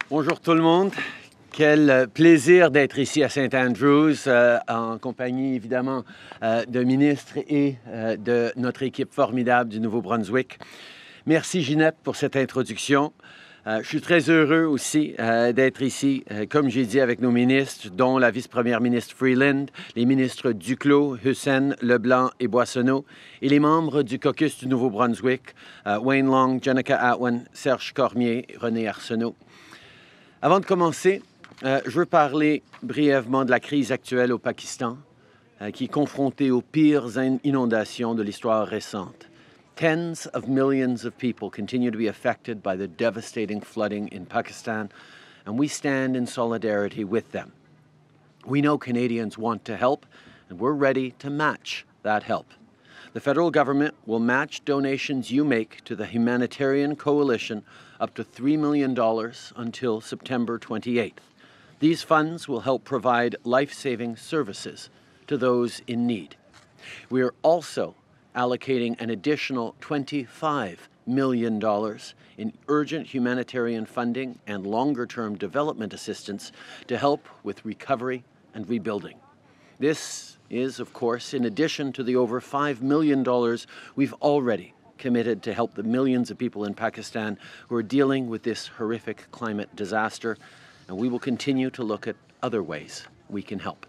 Bonjour tout le monde. Quel plaisir d'être ici à St. Andrews en compagnie évidemment de ministres et de notre équipe formidable du Nouveau-Brunswick. Merci Ginette pour cette introduction. Je suis très heureux aussi d'être ici, comme j'ai dit, avec nos ministres, dont la vice-première ministre Freeland, les ministres Duclos, Hussein, Leblanc et Boissonneau, et les membres du caucus du Nouveau-Brunswick, Wayne Long, Jenica Atwin, Serge Cormier, René Arsenault. Avant de commencer, je veux parler brièvement de la crise actuelle au Pakistan, qui est confrontée aux pires inondations de l'histoire récente. Tens of millions of people continue to be affected by the devastating flooding in Pakistan, and we stand in solidarity with them. We know Canadians want to help, and we're ready to match that help. The federal government will match donations you make to the humanitarian coalition up to $3 million until September 28th. These funds will help provide life-saving services to those in need. We are also allocating an additional $25 million in urgent humanitarian funding and longer-term development assistance to help with recovery and rebuilding. This is, of course, in addition to the over $5 million we've already committed to help the millions of people in Pakistan who are dealing with this horrific climate disaster, and we will continue to look at other ways we can help.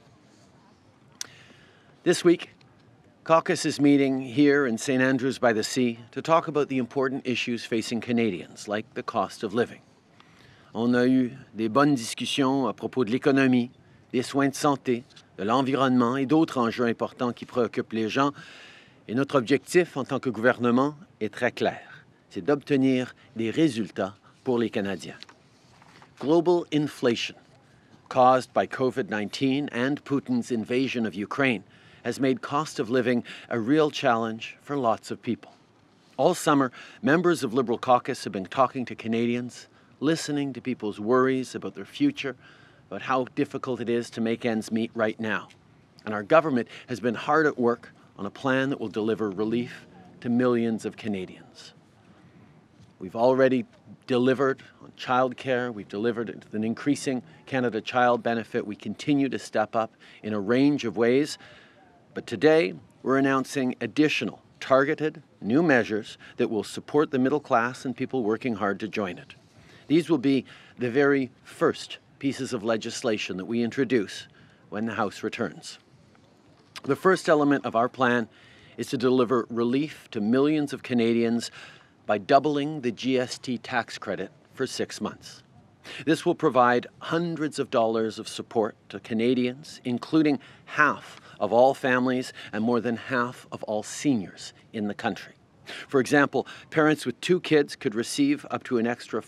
This week, Caucus is meeting here in St. Andrews by the Sea to talk about the important issues facing Canadians, like the cost of living. On a eu des bonnes discussions à propos de l'économie, des soins de santé, de l'environnement et d'autres enjeux importants qui préoccupent les gens. Et notre objectif en tant que gouvernement est très clair, c'est d'obtenir des résultats pour les Canadiens. Global inflation, caused by COVID-19 and Putin's invasion of Ukraine, has made cost of living a real challenge for lots of people. All summer, members of Liberal Caucus have been talking to Canadians, listening to people's worries about their future, about how difficult it is to make ends meet right now. And our government has been hard at work on a plan that will deliver relief to millions of Canadians. We've already delivered on childcare. We've delivered an increasing Canada Child Benefit. We continue to step up in a range of ways. But today, we're announcing additional targeted new measures that will support the middle class and people working hard to join it. These will be the very first pieces of legislation that we introduce when the House returns. The first element of our plan is to deliver relief to millions of Canadians by doubling the GST tax credit for 6 months. This will provide hundreds of dollars of support to Canadians, including half of all families and more than half of all seniors in the country. For example, parents with 2 kids could receive up to an extra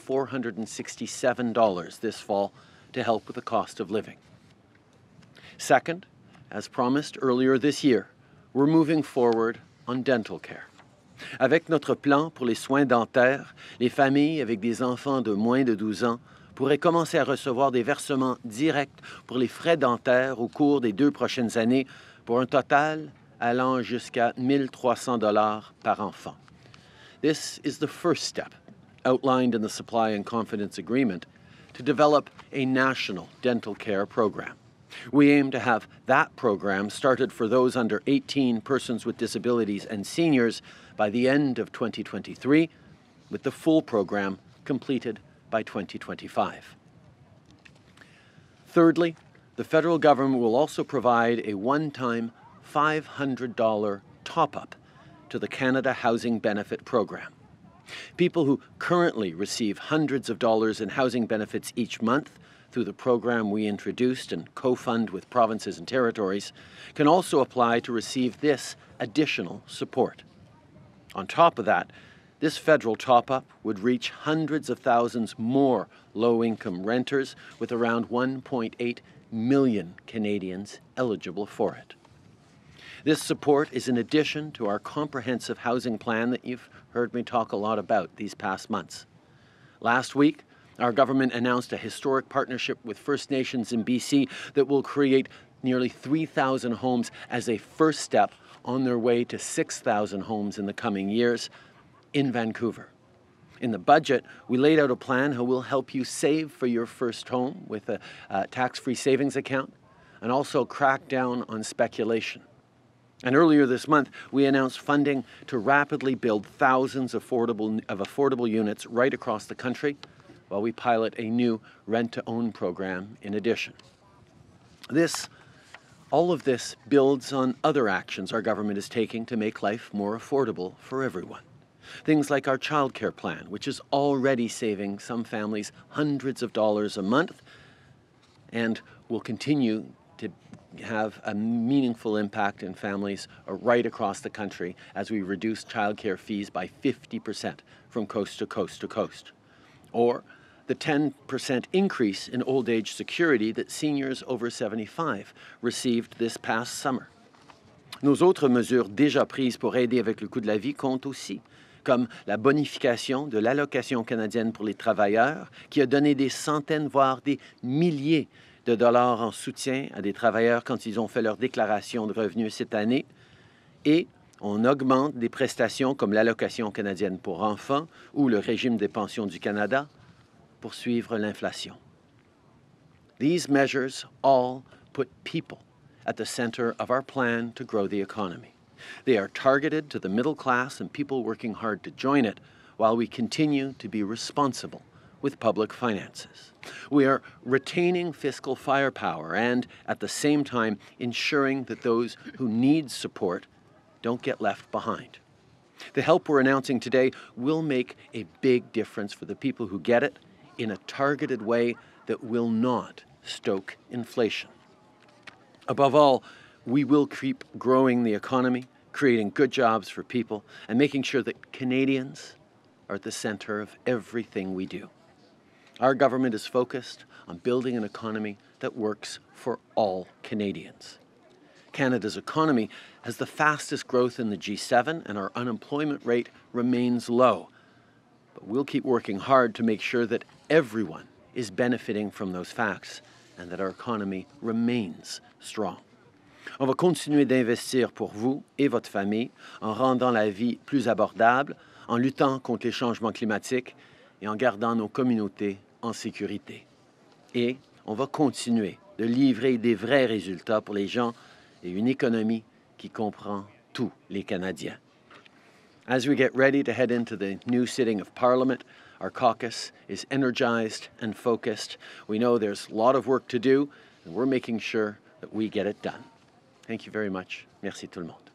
$467 this fall to help with the cost of living. Second, as promised earlier this year, we're moving forward on dental care. Avec notre plan pour les soins dentaires, les familles avec des enfants de moins de 12 ans pourraient commencer à recevoir des versements directs pour les frais dentaires au cours des 2 prochaines années pour un total allant jusqu'à $1,300 par enfant. This is the first step outlined in the Supply and Confidence Agreement to develop a national dental care program. We aim to have that program started for those under 18, persons with disabilities, and seniors by the end of 2023, with the full program completed by 2025. Thirdly, the federal government will also provide a one-time $500 top-up to the Canada Housing Benefit Program. People who currently receive hundreds of dollars in housing benefits each month through the program we introduced and co-fund with provinces and territories can also apply to receive this additional support. On top of that, this federal top-up would reach hundreds of thousands more low-income renters, with around 1.8 million Canadians eligible for it. This support is in addition to our comprehensive housing plan that you've heard me talk a lot about these past months. Last week, our government announced a historic partnership with First Nations in BC that will create nearly 3,000 homes as a first step on their way to 6,000 homes in the coming years in Vancouver. In the budget, we laid out a plan how we'll help you save for your first home with a tax-free savings account and also crack down on speculation. And earlier this month, we announced funding to rapidly build thousands of affordable units right across the country while we pilot a new rent-to-own program in addition. All of this builds on other actions our government is taking to make life more affordable for everyone. Things like our childcare plan, which is already saving some families hundreds of dollars a month and will continue to have a meaningful impact in families right across the country as we reduce childcare fees by 50% from coast to coast to coast. Or the 10% increase in old age security that seniors over 75 received this past summer. Nos autres mesures déjà prises pour aider avec le coût de la vie comptent aussi, comme la bonification de l'allocation canadienne pour les travailleurs, qui a donné des centaines, voire des milliers de dollars en soutien à des travailleurs quand ils ont fait leur déclaration de revenus cette année, et on augmente des prestations comme l'allocation canadienne pour enfants ou le régime des pensions du Canada pour suivre l'inflation. These measures all put people at the center of our plan to grow the economy. They are targeted to the middle class and people working hard to join it while we continue to be responsible with public finances. We are retaining fiscal firepower and, at the same time, ensuring that those who need support don't get left behind. The help we're announcing today will make a big difference for the people who get it in a targeted way that will not stoke inflation. Above all, we will keep growing the economy, creating good jobs for people, and making sure that Canadians are at the center of everything we do. Our government is focused on building an economy that works for all Canadians. Canada's economy has the fastest growth in the G7, and our unemployment rate remains low. But we'll keep working hard to make sure that everyone is benefiting from those facts and that our economy remains strong. On va continuer d'investir pour vous et votre famille en rendant la vie plus abordable, en luttant contre les changements climatiques et en gardant nos communautés en sécurité. Et on va continuer de livrer des vrais résultats pour les gens et une économie qui comprend tous les Canadiens. As we get ready to head into the new sitting of Parliament, our caucus is energized and focused. We know there's a lot of work to do, and we're making sure that we get it done. Thank you very much. Merci tout le monde.